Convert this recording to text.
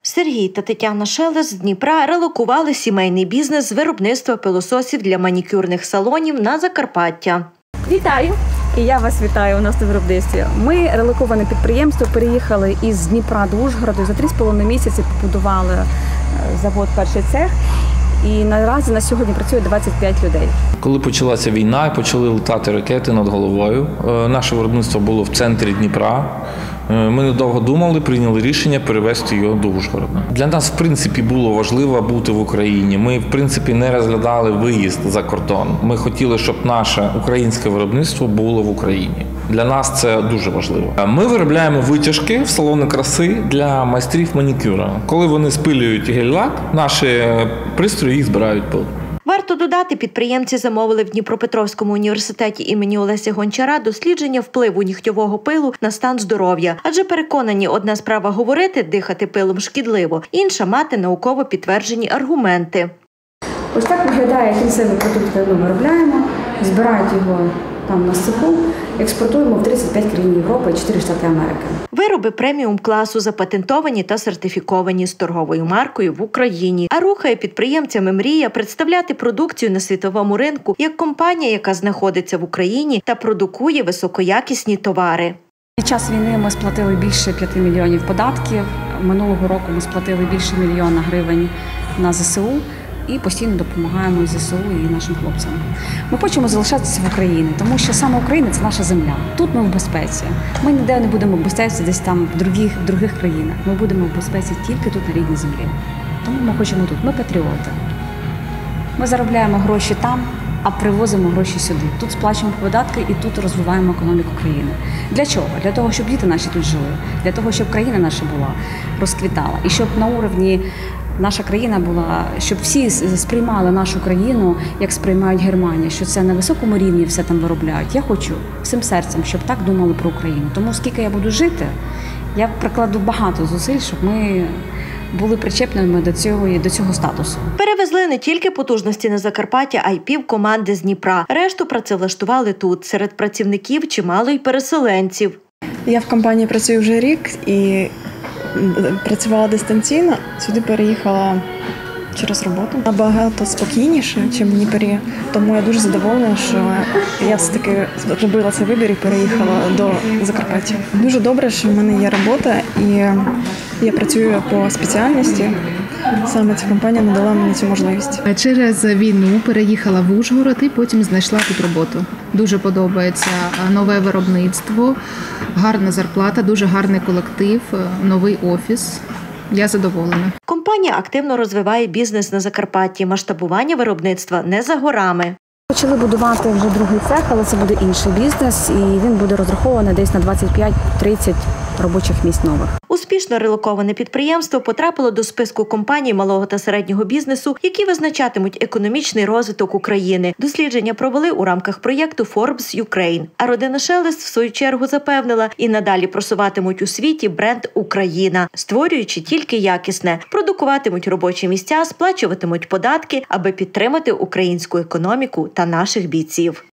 Сергій та Тетяна Шелест з Дніпра релокували сімейний бізнес з виробництва пилососів для манікюрних салонів на Закарпаття. Вітаю! І я вас вітаю у нас на виробництві. Ми релоковане підприємство, переїхали із Дніпра до Ужгорода. За 3,5 місяці побудували завод «Перший цех». І наразі на сьогодні працює 25 людей. Коли почалася війна, почали летати ракети над головою. Наше виробництво було в центрі Дніпра. Ми недовго думали, прийняли рішення перевезти його до Ужгорода. Для нас, в принципі, було важливо бути в Україні. Ми, в принципі, не розглядали виїзд за кордон. Ми хотіли, щоб наше українське виробництво було в Україні. Для нас це дуже важливо. Ми виробляємо витяжки в салони краси для майстрів манікюра. Коли вони спилюють гель-лак, наші пристрої їх збирають пил. Варто додати, підприємці замовили в Дніпропетровському університеті імені Олеся Гончара дослідження впливу нігтєвого пилу на стан здоров'я. Адже переконані, одна справа говорити, дихати пилом шкідливо, інша – мати науково підтверджені аргументи. Ось так виглядає кінцевий продукт, який ми виробляємо, збирають його там на цеху, експортуємо в 35 країн Європи і 4 штати Америки. Вироби преміум-класу запатентовані та сертифіковані з торговою маркою в Україні. А рухає підприємцями мрія представляти продукцію на світовому ринку як компанія, яка знаходиться в Україні та продукує високоякісні товари. Під час війни ми сплатили більше 5 мільйонів податків. Минулого року ми сплатили більше 1 мільйона гривень на ЗСУ. І постійно допомагаємо і ЗСУ, і нашим хлопцям. Ми хочемо залишатися в Україні, тому що саме Україна – це наша земля. Тут ми в безпеці. Ми ніде не будемо в безпеці десь там в других країнах. Ми будемо в безпеці тільки тут, на рідній землі. Тому ми хочемо тут. Ми патріоти. Ми заробляємо гроші там, а привозимо гроші сюди. Тут сплачуємо податки і тут розвиваємо економіку країни. Для чого? Для того, щоб діти наші тут жили. Для того, щоб країна наша була, розквітала. І щоб на уровні наша країна була, щоб всі сприймали нашу країну, як сприймають Германію, що це на високому рівні все там виробляють. Я хочу всім серцем, щоб так думали про Україну. Тому скільки я буду жити, я прикладу багато зусиль, щоб ми були причепними до цього статусу. Перевезли не тільки потужності на Закарпаття, а й півкоманди з Дніпра. Решту працевлаштували тут. Серед працівників чимало й переселенців. Я в компанії працюю вже рік і працювала дистанційно. Сюди переїхала через роботу. Набагато спокійніше, ніж в Дніпрі. Тому я дуже задоволена, що я все-таки зробила цей вибір і переїхала до Закарпаття. Дуже добре, що в мене є робота і я працюю по спеціальності. Саме ця компанія надала мені цю можливість. Через війну переїхала в Ужгород і потім знайшла тут роботу. Дуже подобається нове виробництво, гарна зарплата, дуже гарний колектив, новий офіс. Я задоволена. Компанія активно розвиває бізнес на Закарпатті. Масштабування виробництва не за горами. Почали будувати вже другий цех, але це буде інший бізнес, і він буде розрахований десь на 25-30 робочих місць нових. Успішно релоковане підприємство потрапило до списку компаній малого та середнього бізнесу, які визначатимуть економічний розвиток України. Дослідження провели у рамках проєкту Forbes Ukraine. А родина Шелест, в свою чергу, запевнила, і надалі просуватимуть у світі бренд «Україна», створюючи тільки якісне. Продукуватимуть робочі місця, сплачуватимуть податки, аби підтримати українську економіку та наших бійців.